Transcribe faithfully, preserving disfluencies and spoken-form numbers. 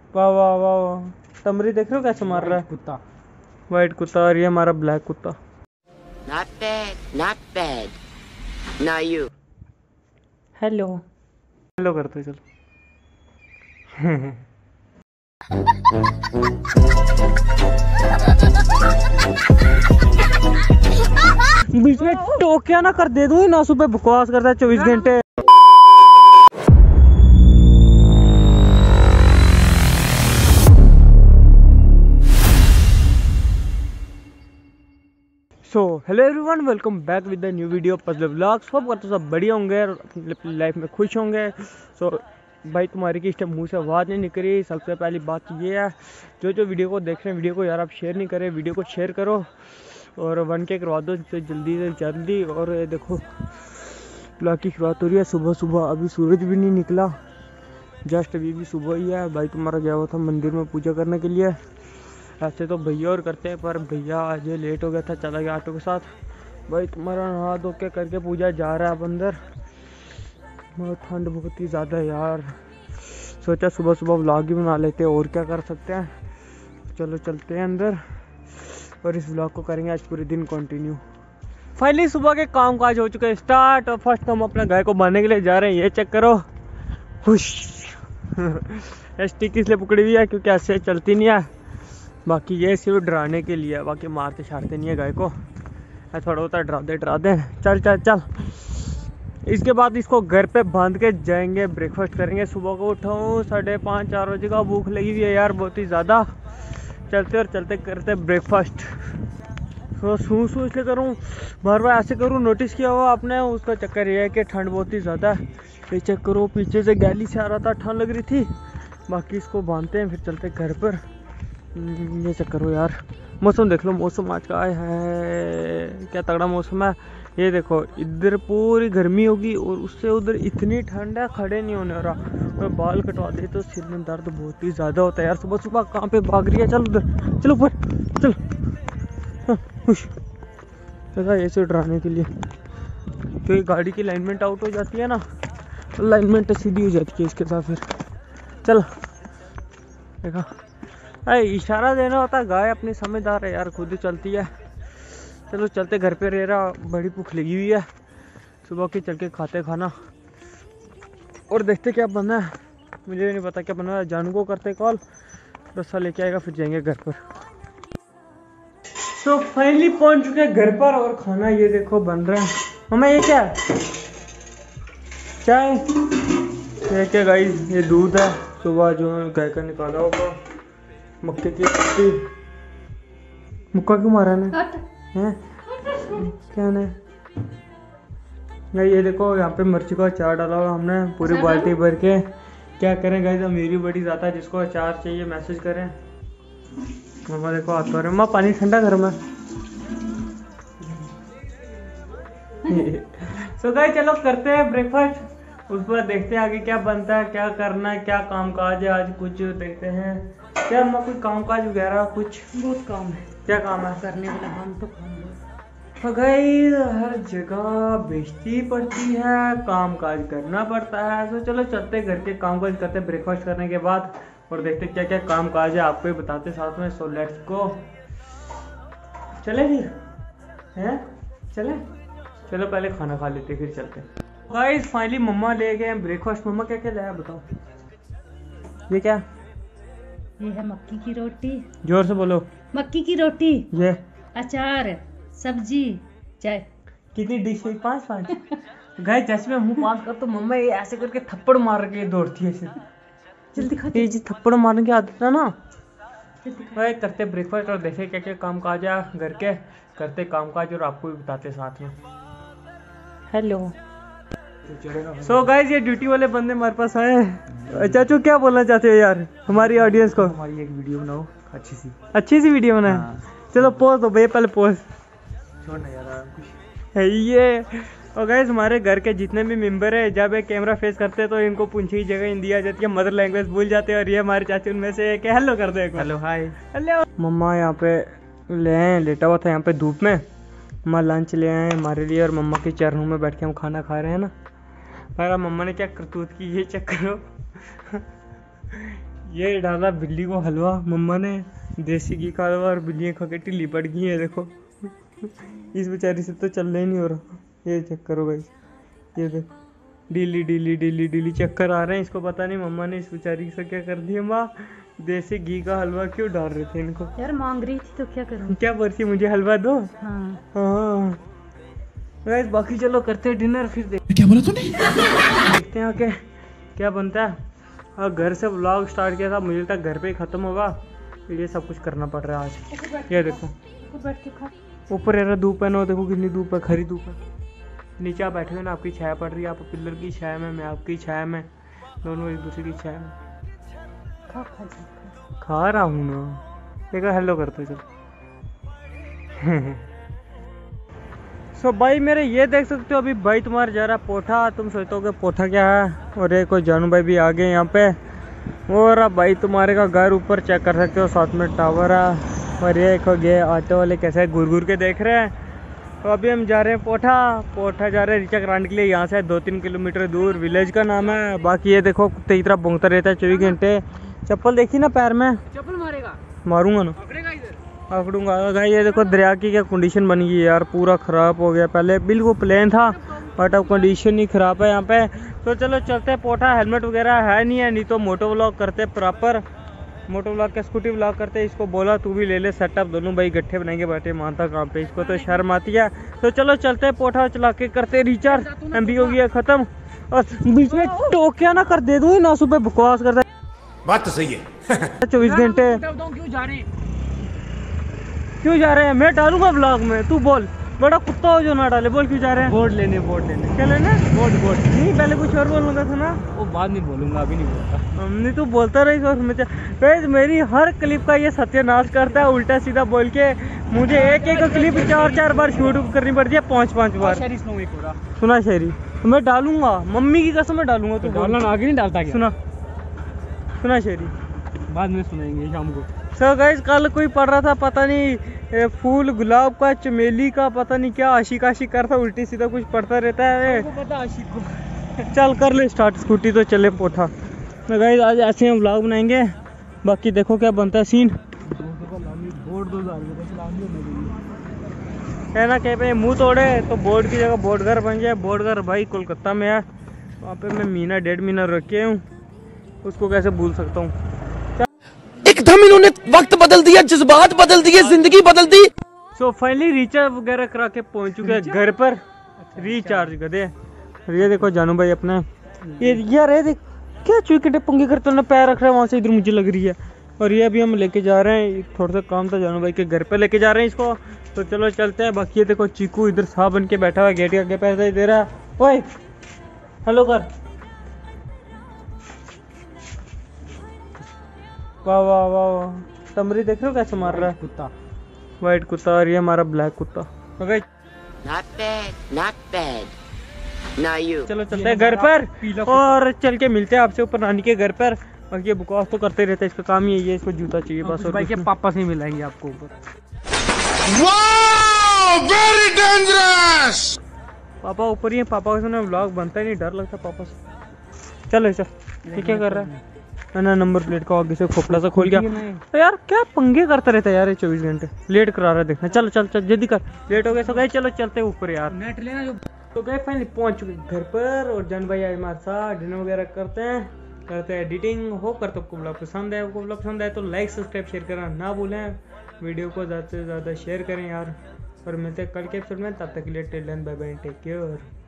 वाह वाह वाह वाह, तमरी देख रहे हो कैसे मार रहा है? कुत्ता, वाइट कुत्ता, और ये हमारा ब्लैक कुत्ता। Not bad, not bad. Now you. Hello hello करते चलो। बीच में टोकिया ना कर दे दूं ना, सुबह बकवास करता है चौबीस घंटे। So hello everyone, welcome back with the new video puzzle vlogs. Hope करते सब बढ़िया होंगे और अपनी लाइफ में खुश होंगे। सो so, भाई तुम्हारी की इस टाइम मुँह से आवाज़ नहीं निकल रही। सबसे पहली बात ये है, जो जो वीडियो को देख रहे हैं वीडियो को यार आप शेयर नहीं करें, वीडियो को शेयर करो और वन के करवा दो तो जल्दी से जल्दी। और ये देखो ब्लॉग की शुरुआत हो रही है सुबह सुबह, अभी सूरज भी नहीं निकला, जस्ट अभी भी सुबह ही है। भाई तुम्हारा गया हुआ था मंदिर में पूजा करने के लिए। ऐसे तो भैया और करते हैं, पर भैया आज लेट हो गया था, चला गया ऑटो के साथ। भाई तुम्हारा नहा धो के करके पूजा जा रहा है अब अंदर। बहुत ठंड बहुत ही ज़्यादा है यार, सोचा सुबह सुबह व्लॉग ही बना लेते हैं, और क्या कर सकते हैं। चलो चलते हैं अंदर और इस व्लॉग को करेंगे आज पूरे दिन कंटिन्यू। फाइनली सुबह के काम काज हो चुके हैं स्टार्ट, और फर्स्ट हम अपने गाय को बांधने के लिए जा रहे हैं। ये चेक करो, खुश स्टिक इसलिए पकड़ी हुई है क्योंकि ऐसे चलती नहीं है, बाकी ये सिर्फ डराने के लिए, बाकी मारते छाड़ते नहीं है गाय को, थोड़ा होता है डरा दे डरा दे। चल चल चल, इसके बाद इसको घर पे बांध के जाएंगे, ब्रेकफास्ट करेंगे। सुबह को उठाऊँ साढ़े पाँच चार बजे का, भूख लगी हुई है यार बहुत ही ज़्यादा। चलते और चलते करते ब्रेकफास्ट। तो सू सू इसलिए करूँ, बार बार ऐसे करूँ, नोटिस किया हुआ आपने। उसका चक्कर ये है कि ठंड बहुत ही ज़्यादा है। ये चेक करो, पीछे से गैली से आ रहा था, ठंड लग रही थी। बाकी इसको बांधते हैं फिर चलते घर पर। ये चेक करो यार, मौसम देख लो, मौसम आज का है क्या तगड़ा मौसम है। ये देखो इधर पूरी गर्मी होगी और उससे उधर इतनी ठंड है, खड़े नहीं होने रहा। और बाल कटवा दे तो सिर में दर्द बहुत ही ज़्यादा होता है यार। सुबह सुबह कहाँ पे भाग रही है, चल उधर चलो ऊपर चल। हाँ खुश ऐसे डराने के लिए, क्योंकि गाड़ी की अलाइनमेंट आउट हो जाती है ना, अलाइनमेंट सीधी हो जाती है इसके साथ। फिर चल देखा, अरे इशारा देना होता है, गाय अपनी समझदार है यार, खुद ही चलती है। चलो चलते घर पे, रह रहा बड़ी भूख लगी हुई है सुबह की, चल के खाते खाना और देखते क्या बना है। मुझे नहीं पता क्या बना है, जानू को करते कॉल, रस्सा लेके आएगा फिर जाएंगे घर पर। तो फाइनली पहुंच चुके हैं घर पर और खाना ये देखो बन रहा है। मम्मा ये क्या है? चाय? ये क्या गाइस, ये दूध है सुबह जो गाय का निकाला होगा, मक्के की रोटी। मुक्का क्यों मारा ने? हैं? क्या ने? ये देखो यहाँ पे मिर्ची का अचार डाला हुआ हमने पूरी बाल्टी भर के। क्या करें गाइस, अमीरी बड़ी ज़्यादा, जिसको अचार चाहिए मैसेज करें। मम्मा देखो हाथ धो रहे, मम्मा पानी ठंडा घर में। सो गाइस चलो करते हैं ब्रेकफास्ट, उस पर देखते हैं आगे क्या बनता है, क्या करना है, क्या काम काज है आज, कुछ देखते हैं। क्या अम्मा कोई काम काज वगैरह कुछ? बहुत काम है, क्या काम है करने वाला काम तो काम है। तो गाइस हर जगह बेइज्जती पड़ती है, काम काज करना पड़ता है। तो चलो चलते घर के काम काज करते ब्रेकफास्ट करने के बाद, और देखते क्या क्या काम काज है आपको ही बताते साथ में। सो लेट्स गो, चले फिर हैं, चले चलो पहले खाना खा लेते फिर चलते। गाइस फाइनली मम्मा ले गए ब्रेकफास्ट। मम्मा क्या क्या लाया बताओ? ये क्या? ये है मक्की की रोटी, जोर से बोलो। मक्की की रोटी, ये अचार, सब्जी, चाय। कितनी डिश है? पाँच पाँच। गाइस जैसे मैं मुंह पास कर तो मम्मा ये ऐसे करके थप्पड़ मार के दौड़ती है ऐसे। जल्दी खा, ये जी थप्पड़ मारने की आदत है ना। भाई करते ब्रेकफास्ट और देखे क्या क्या काम काज है घर के, करते काम काज और आपको भी बताते साथ में। हेलो। सो गाइस ये ड्यूटी वाले बंदे हमारे पास आए। चाचू क्या बोलना चाहते हो यार हमारी ऑडियंस को? हमारी एक वीडियो बनाओ अच्छी सी, अच्छी सी वीडियो बनाए। हाँ। चलो पोज दो भैया, पहले पोज छोड़ना यार कुछ है ये। और गाइस हमारे घर के जितने भी मेंबर है, जब ये कैमरा फेस करते हैं तो इनको पूंछी जगह इन दिया जाती है, मदर लैंग्वेज भूल जाते हैं। और ये हमारे चाचू उनमें से एक हेलो कर दो एक बार। Hello hi. हेलो। मम्मा यहाँ पे ले आए, लेटा हुआ था यहाँ पे धूप में। मम्मा लंच ले आए हमारे लिए और मम्मा के चरणों में बैठ के हम खाना खा रहे हैं ना। पर मम्मा ने क्या करतूत की ये चेक करो। ये डाला बिल्ली को हलवा मम्मा ने, देसी घी का हलवा, और बिल्लियाँ खा के ढीली पड़ गई है देखो। इस बेचारी से तो चलना ही नहीं हो रहा। ये चेक करो भाई, ये देखो ढीली ढीली ढीली ढीली चक्कर आ रहे हैं इसको। पता नहीं मम्मा ने इस बेचारी से क्या कर दिया। माँ देसी घी का हलवा क्यों डाल रहे थे इनको? यार मांग रही थी तो क्या करूँ? क्या बोलती मुझे हलवा दो? हाँ हाँ गाइस, बाकी चलो करते हैं डिनर, फिर देखते क्या बोला तूने देखते हैं आके क्या बनता है। और घर से व्लॉग स्टार्ट किया था, मुझे लगता है घर पे ही खत्म होगा। ये सब कुछ करना पड़ रहा है आज। ये देखो बैठ के खा। ऊपर यार धूप है ना, देखो कितनी धूप है, खरी धूप है। नीचे आप बैठे हुए ना, आपकी छाया पड़ रही है, आप पिलर की छाया में, मैं आपकी छाया में, दोनों एक दूसरे की छाया में। खा खा जा, खा रहा हूँ ना, एक हेलो करते चल। सो so, भाई मेरे ये देख सकते हो, अभी भाई तुम्हारा जा रहा पोठा। तुम सोचते हो पोठा क्या है, और ये कोई जानू भाई भी आ गए यहाँ पे। और अब भाई तुम्हारे का घर ऊपर चेक कर सकते हो, साथ में टावर है। और ये देखो ये ऑटो वाले कैसे घूर घूर के देख रहे हैं। तो अभी हम जा रहे हैं पोठा, पोठा जा रहे हैं रिचा कराने के लिए। यहाँ से दो तीन किलोमीटर दूर, विलेज का नाम है। बाकी ये देखो कुत्ते की तरह भौंकता रहता है चौबीस घंटे। चप्पल देखी ना पैर में, चप्पल मारेगा, मारूंगा ना, पकड़ूंगा। ये देखो दरिया की क्या कंडीशन बन गई है यार, पूरा ख़राब हो गया। पहले बिल्कुल प्लेन था, बट अब कंडीशन ही ख़राब है यहाँ पे। तो चलो चलते हैं पोठा। हेलमेट वगैरह है नहीं है, नहीं तो मोटो व्लॉग करते प्रॉपर, मोटो व्लॉग का स्कूटी व्लॉग करते। इसको बोला तू भी ले ले सेटअप, दोनों भाई गट्ठे बनाएंगे, बैठे मानता काम पे, इसको तो शर्म आती है। तो चलो चलते हैं पोठा, चला के करते रिचार्ज। एम बी हो गया ख़त्म, और बीच में टोकिया ना कर दे दूँ ना, सुबह बकवास करता है। बात तो सही है। चौबीस घंटे क्यों जा रहे हैं? क्यों जा रहे हैं? मैं डालूंगा ब्लॉग में, तू बोल। बड़ा कुत्ता हो जो ना डाले, बोल क्यों जा रहे हैं? बोर्ड लेने बोर्ड लेने क्या लेना? बोर्ड बोर्ड नहीं पहले कुछ और बोलना था ना। वो बाद में बोलूंगा, अभी नहीं बोलता। नहीं तू बोलता रही सोच में। गाइस मेरी हर क्लिप का ये सत्यानाश करता है, उल्टा सीधा बोल के। मुझे एक एक क्लिप चार चार बार शूट करनी पड़ती है, पाँच पाँच बार। सुना शेरी, मैं डालूंगा, मम्मी की कसम मैं डालूंगा। तू डालना आगे नहीं डालता क्या? सुना सुना शेरी, बाद में सुनाएंगे शाम को। सो गाइस कल कोई पढ़ रहा था, पता नहीं ए, फूल गुलाब का, चमेली का, पता नहीं क्या आशिक आशिक कर था, उल्टी सीधा कुछ पढ़ता रहता है। पता आशिक को। चल कर ले स्टार्ट स्कूटी, तो चले पोठा। तो गाइस आज ऐसे हम व्लॉग बनाएंगे, बाकी देखो क्या बनता है सीन। बोर्ड दो हजार है ना, कहीं पे मुंह तोड़े तो बोर्ड की जगह बोर्ड घर बन जाए। बोर्ड घर भाई कोलकाता में है, वहाँ पे मैं महीना डेढ़ महीना रखे हूँ, उसको कैसे भूल सकता हूँ। एकदम इन्होंने वक्त बदल दिया, जज्बात बदल दिए, जिंदगी बदल दी। सो फाइनली रिचार्ज वगैरह करा के पहुंच चुके हैं घर पर। रिचार्ज गधे। ये देखो जानू भाई अपना, ये यार ये देख क्या चुके पंगे करते ना, पैर रख रहे हैं वहाँ से इधर मुझे लग रही है। और ये अभी हम लेके जा रहे हैं, थोड़ा सा काम था जानू भाई के घर पे, लेके जा रहे हैं इसको। तो चलो चलते हैं। बाकी ये देखो चीकू इधर साह बन के बैठा हुआ है, गेट के आगे पैसा ही दे रहा है। ओए हेलो कर, वाह वाह वाह वाह। तमरी देख रहे हो कैसे मार रहा है, कुत्ता, वाइट कुत्ता, और ये हमारा ब्लैक कुत्ता। Okay Not bad, not bad. Now you. चलो चलते हैं घर पर, और चल के मिलते हैं आपसे ऊपर नानी के घर पर। बाकी ये बकवास तो करते रहते हैं, इसका काम ही है, इसको जूता चाहिए बस। और भाई के कुछ पापा से मिलाएंगे आपको ऊपर। Very dangerous. नहीं। पापा ऊपर ही है, पापा के सामने व्लॉग बनता ही नहीं, डर लगता पापा से। चलो चल, ये क्या कर रहा है ना, नंबर प्लेट का आगे से खोपड़ा सा खोल गया। तो यार क्या पंगे करता रहता है यार, ये चौबीस घंटे लेट करा रहा है देखना। चलो चल चल जल्दी कर, लेट हो गए। सो गए चलो चलते ऊपर यार, नेट लेना जो। तो गए फाइनली पहुंच चुके घर पर। और जान भाई आज हमारे साथ डिनर वगैरह करते हैं, करते हैं एडिटिंग। हो कर तो आपको ब्लॉग पसंद है, आपको ब्लॉग पसंद है तो लाइक सब्सक्राइब शेयर करना ना भूलें। वीडियो को ज़्यादा से ज़्यादा शेयर करें यार। और मिलते हैं कल के एपिसोड में, तब तक के लिए till then bye bye, take care.